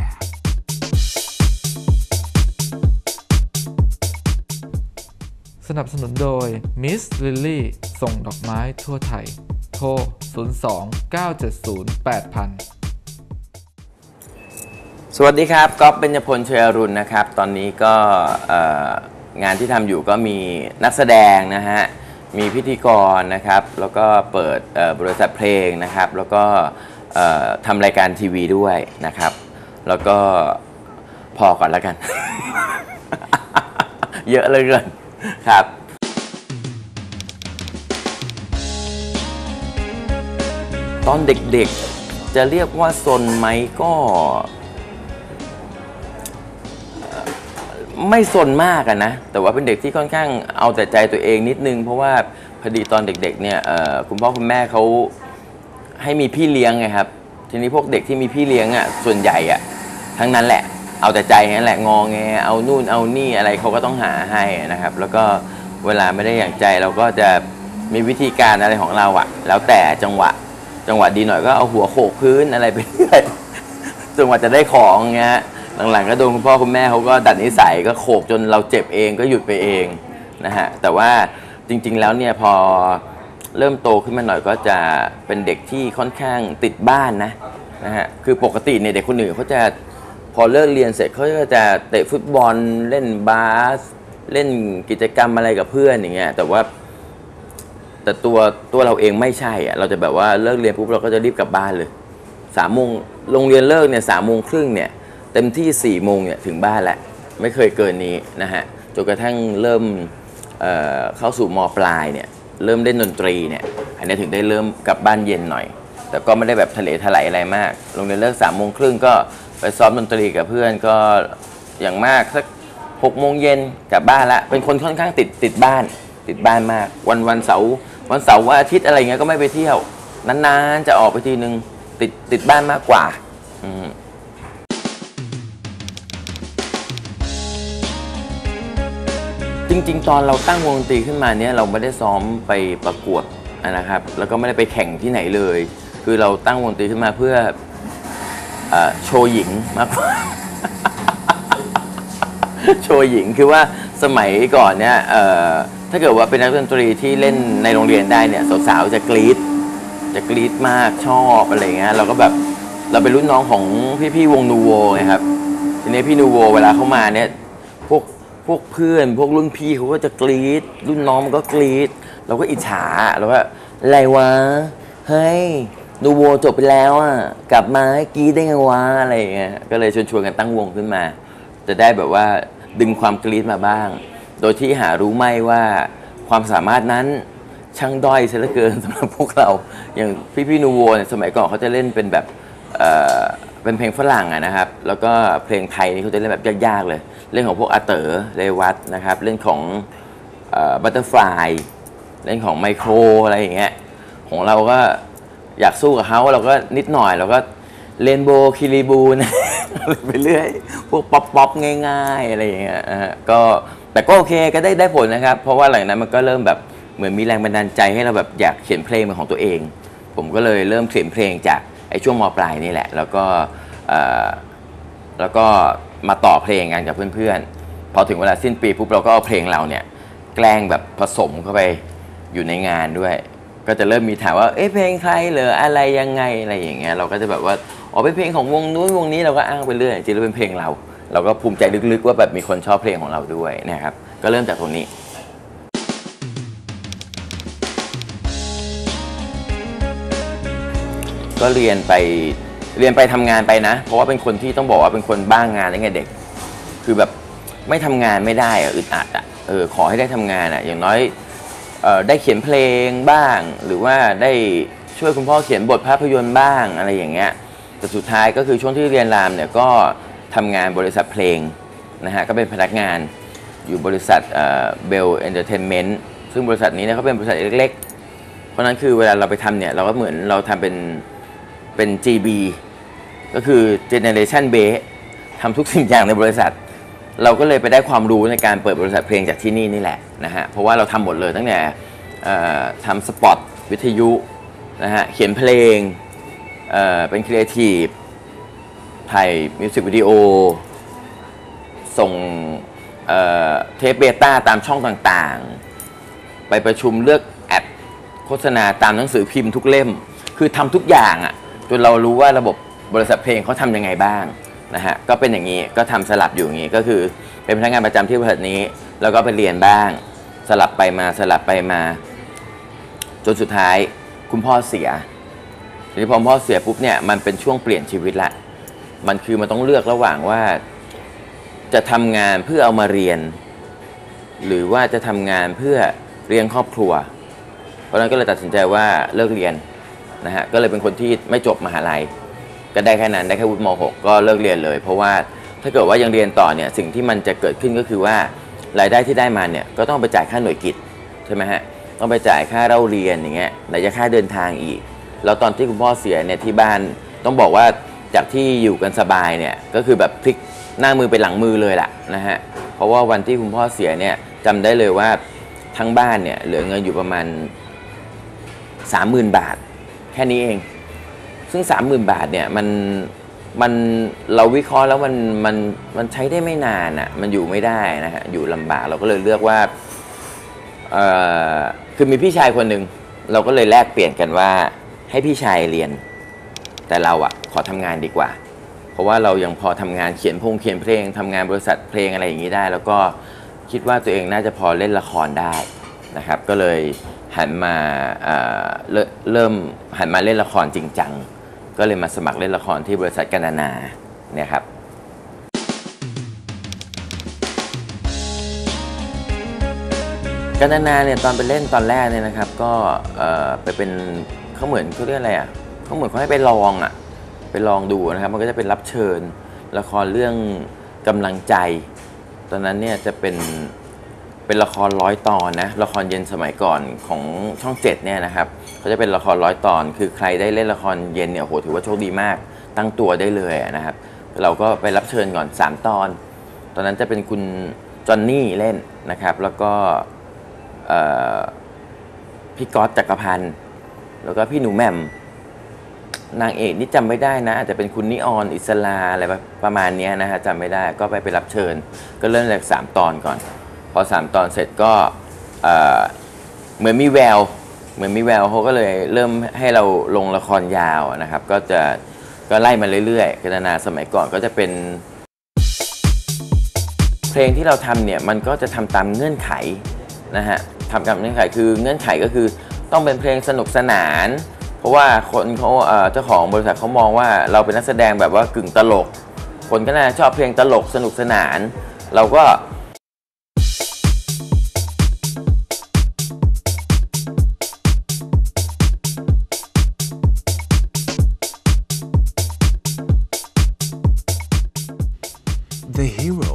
สนับสนุนโดย Miss Lily ส่งดอกไม้ทั่วไทย โทร 02 970 8000 สวัสดีครับก๊อฟ เบญจพล เชยอรุณนะครับตอนนี้ก็งานที่ทำอยู่ก็มีนักแสดงนะฮะมีพิธีกรนะครับแล้วก็เปิดบริษัทเพลงนะครับแล้วก็ทำรายการทีวีด้วยนะครับแล้วก็พอก่อนแล้วกัน เยอะเลยเกินครับตอนเด็กๆจะเรียกว่าซนไหมก็ไม่ซนมากนะแต่ว่าเป็นเด็กที่ค่อนข้างเอาแต่ใจตัวเองนิดนึงเพราะว่าพอดีตอนเด็กๆเนี่ยคุณพ่อคุณแม่เขาให้มีพี่เลี้ยงไงครับทีนี้พวกเด็กที่มีพี่เลี้ยงอ่ะส่วนใหญ่อ่ะทั้งนั้นแหละเอาแต่ใจนั่นแหละงอแงเอานู่นเอานี่อะไรเขาก็ต้องหาให้นะครับแล้วก็เวลาไม่ได้อย่างใจเราก็จะมีวิธีการอะไรของเราอ่ะแล้วแต่จังหวะดีหน่อยก็เอาหัวโขกพื้นอะไรไปเรื่อยจนกว่าจะได้ของเงี้ยหลังๆก็โดนคุณพ่อคุณแม่เขาก็ดัดนิสัยก็โขกจนเราเจ็บเองก็หยุดไปเองนะฮะแต่ว่าจริงๆแล้วเนี่ยพอเริ่มโตขึ้นมาหน่อยก็จะเป็นเด็กที่ค่อนข้างติดบ้านนะฮะคือปกติเนี่ยเด็กคนอื่นเขาจะพอเลิกเรียนเสร็จเขาก็จะเตะฟุตบอลเล่นบาสเล่นกิจกรรมอะไรกับเพื่อนอย่างเงี้ยแต่ตัวเราเองไม่ใช่อ่ะเราจะแบบว่าเลิกเรียนปุ๊บเราก็จะรีบกลับบ้านเลย3 โมงโรงเรียนเลิกเนี่ย3 โมงครึ่งเนี่ยเต็มที่4 โมงเนี่ยถึงบ้านแล้วไม่เคยเกินนี้นะฮะจนกระทั่งเริ่มเข้าสู่ม.ปลายเนี่ยเริ่มเล่นดนตรีเนี่ยอันนี้ถึงได้เริ่มกลับบ้านเย็นหน่อยแต่ก็ไม่ได้แบบทะเลทลายอะไรมากโรงเรียนเลิก3 โมงครึ่งก็ไปซ้อมดนตรีกับเพื่อนก็อย่างมากสัก6 โมงเย็นกลับบ้านละเป็นคนค่อนข้างติดบ้านมากวันเสาร์วันอาทิตย์อะไรเงี้ยก็ไม่ไปเที่ยวนานๆจะออกไปทีนึงติดบ้านมากกว่าจริงๆตอนเราตั้งวงดนตรีขึ้นมาเนี่ยเราไม่ได้ซ้อมไปประกวดนะครับแล้วก็ไม่ได้ไปแข่งที่ไหนเลยคือเราตั้งวงดนตรีขึ้นมาเพื่อโชว์หญิงมากกว่า โชว์หญิงคือว่าสมัยก่อนเนี่ยถ้าเกิดว่าเป็นนักดนตรีที่เล่นในโรงเรียนได้เนี่ยสาวๆจะกรี๊ดมากชอบอะไรเงี้ยเราก็แบบเราเป็นรุ่นน้องของพี่วงนูโวไงครับทีนี้พี่นูโวเวลาเข้ามาเนี่ยพวกเพื่อนพวกรุ่นพี่เขาก็จะกรี๊ดรุ่นน้องมันก็กรี๊ดเราก็อิจฉาเราก็อะไรวะเฮ้ยนูโวจบไปแล้วอ่ะกลับมาให้กรี๊ดได้ไงวะอะไรเงี้ยก็เลยชวนกันตั้งวงขึ้นมาจะได้แบบว่าดึงความกรี๊ดมาบ้างโดยที่หารู้ไม่ว่าความสามารถนั้นช่างด้อยเสียเหลือเกินสำหรับพวกเราอย่างพี่นูโวเนี่ยสมัยก่อนเขาจะเล่นเป็นแบบเป็นเพลงฝรั่งนะครับแล้วก็เพลงไทยนี่เขาจะเล่นแบบยากๆเลยเล่นของพวกอาเต๋อเรวัตนะครับเล่นของบัตเตอร์ฟลายเล่นของไมโครอะไรอย่างเงี้ยของเราก็อยากสู้กับเขาเราก็นิดหน่อยเราก็เรนโบว์คิริบูน ไปเรื่อยพวกป๊อปง่ายๆอะไรอย่างเงี้ยก็แต่ก็โอเคก็ได้ผลนะครับเพราะว่าหลังนั้นมันก็เริ่มแบบเหมือนมีแรงบันดาลใจให้เราแบบอยากเขียนเพลงเป็นของตัวเองผมก็เลยเริ่มเขียนเพลงจากไอ้ช่วงม.ปลายนี่แหละแล้วก็มาต่อเพลงกันกับเพื่อนๆพอถึงเวลาสิ้นปีปุ๊บเราก็เอาเพลงเราเนี่ยแกล้งแบบผสมเข้าไปอยู่ในงานด้วยก็จะเริ่มมีถามว่าเอ๊ะเพลงใครเหรออะไรยังไงอะไรอย่างเงี้ยเราก็จะแบบว่าอ๋อเป็นเพลงของวงนู้นวงนี้เราก็อ้างไปเรื่อยจริงๆแล้วเป็นเพลงเราก็ภูมิใจลึกๆว่าแบบมีคนชอบเพลงของเราด้วยนะครับก็เริ่มจากตรงนี้ก็เรียนไปทำงานไปนะเพราะว่าเป็นคนที่ต้องบอกว่าเป็นคนบ้างงานตั้งแต่เด็กคือแบบไม่ทำงานไม่ได้อะอึดอัดอะขอให้ได้ทำงานอะอย่างน้อยได้เขียนเพลงบ้างหรือว่าได้ช่วยคุณพ่อเขียนบทภาพยนตร์บ้างอะไรอย่างเงี้ยแต่สุดท้ายก็คือช่วงที่เรียนรามเนี่ยก็ทำงานบริษัทเพลงนะฮะก็เป็นพนักงานอยู่บริษัทเบลเอนเตอร์เทนเมนต์ซึ่งบริษัทนี้เนี่ยเขาเป็นบริษัทเล็กๆเพราะนั้นคือเวลาเราไปทำเนี่ยเราก็เหมือนเราทำเป็น GB ก็คือ Generation Base ทำทุกสิ่งอย่างในบริษัทเราก็เลยไปได้ความรู้ในการเปิดบริษัทเพลงจากที่นี่แหละนะฮะเพราะว่าเราทำหมดเลยตั้งแต่ทำสปอตวิทยุนะฮะเขียนเพลงเป็นครีเอทีฟทถ่ายมิวสิกวิดีโอส่งเทปเบต้าตามช่องต่างๆไปประชุมเลือกแอดโฆษณาตามหนังสือพิมพ์ทุกเล่มคือทำทุกอย่างอ่ะจนเรารู้ว่าระบบบริษัทเพลงเขาทำยังไงบ้างนะฮะก็เป็นอย่างนี้ก็ทำสลับอยู่อย่างนี้ก็คือเป็นพนักงานประจำที่บริษัทนี้แล้วก็ไปเรียนบ้างสลับไปมาจนสุดท้ายคุณพ่อเสียทีนี้พอพ่อเสียปุ๊บเนี่ยมันเป็นช่วงเปลี่ยนชีวิตละมันต้องเลือกระหว่างว่าจะทำงานเพื่อเอามาเรียนหรือว่าจะทำงานเพื่อเลี้ยงครอบครัวเพราะฉะนั้นก็เลยตัดสินใจว่าเลิกเรียนนะฮะก็เลยเป็นคนที่ไม่จบมหาลัยก็ได้แค่นั้นได้แค่วุฒิม.6 ก็เลิกเรียนเลยเพราะว่าถ้าเกิดว่ายังเรียนต่อเนี่ยสิ่งที่มันจะเกิดขึ้นก็คือว่ารายได้ที่ได้มาเนี่ยก็ต้องไปจ่ายค่าหน่วยกิตใช่ไหมฮะต้องไปจ่ายค่าเล่าเรียนอย่างเงี้ยไหนจะค่าเดินทางอีกแล้วตอนที่คุณพ่อเสียเนี่ยที่บ้านต้องบอกว่าจากที่อยู่กันสบายเนี่ยก็คือแบบพลิกหน้ามือเป็นหลังมือเลยล่ะนะฮะเพราะว่าวันที่คุณพ่อเสียเนี่ยจำได้เลยว่าทั้งบ้านเนี่ยเหลือเงินอยู่ประมาณ 30,000 บาทแค่นี้เองซึ่ง 30,000 บาทเนี่ยมันเราวิเคราะห์แล้วมันใช้ได้ไม่นานอ่ะมันอยู่ไม่ได้นะฮะอยู่ลำบากเราก็เลยเลือกว่าคือมีพี่ชายคนหนึ่งเราก็เลยแลกเปลี่ยนกันว่าให้พี่ชายเรียนแต่เราอ่ะขอทำงานดีกว่าเพราะว่าเรายังพอทำงานเขียนเพลงทำงานบริษัทเพลงอะไรอย่างนี้ได้แล้วก็คิดว่าตัวเองน่าจะพอเล่นละครได้นะครับก็เลยหันมาเริ่มหันมาเล่นละครจริงจังก็เลยมาสมัครเล่นละครที่บริษัทกนานาเนี่ยครับกนานาเนี่ยตอนไปเล่นตอนแรกเนี่ยนะครับก็ไปเป็นเขาเหมือนเขาเรียกอะไรอ่ะเขาเหมือนเขาให้ไปลองอ่ะไปลองดูนะครับมันก็จะเป็นรับเชิญละครเรื่องกำลังใจตอนนั้นเนี่ยจะเป็นละคร100 ตอนนะละครเย็นสมัยก่อนของช่อง7เนี่ยนะครับเขาจะเป็นละคร100 ตอนคือใครได้เล่นละครเย็นเนี่ยโหถือว่าโชคดีมากตั้งตัวได้เลยนะครับเราก็ไปรับเชิญก่อน3 ตอนตอนนั้นจะเป็นคุณจอนนี่เล่นนะครับแล้วก็พี่ก๊อตจักรพันธ์แล้วก็พี่หนูแหม่มนางเอกนี่จำไม่ได้นะอาจจะเป็นคุณนิออนอิสลาอะไรประมาณนี้นะฮะจำไม่ได้ก็ไปรับเชิญก็เริ่มจาก3 ตอนก่อนพอ3 ตอนเสร็จก็เหมือนมีแววเขาก็เลยเริ่มให้เราลงละครยาวนะครับก็ไล่มาเรื่อยๆกนานาสมัยก่อนก็จะเป็นเพลงที่เราทำเนี่ยมันก็จะทำตามเงื่อนไขนะฮะทำตามเงื่อนไขคือเงื่อนไขก็คือต้องเป็นเพลงสนุกสนานเพราะว่าคนเขาเจ้าของบริษัทเขามองว่าเราเป็นนักแสดงแบบว่ากึ่งตลกคนก็น่าชอบเพลงตลกสนุกสนานเราก็ The hero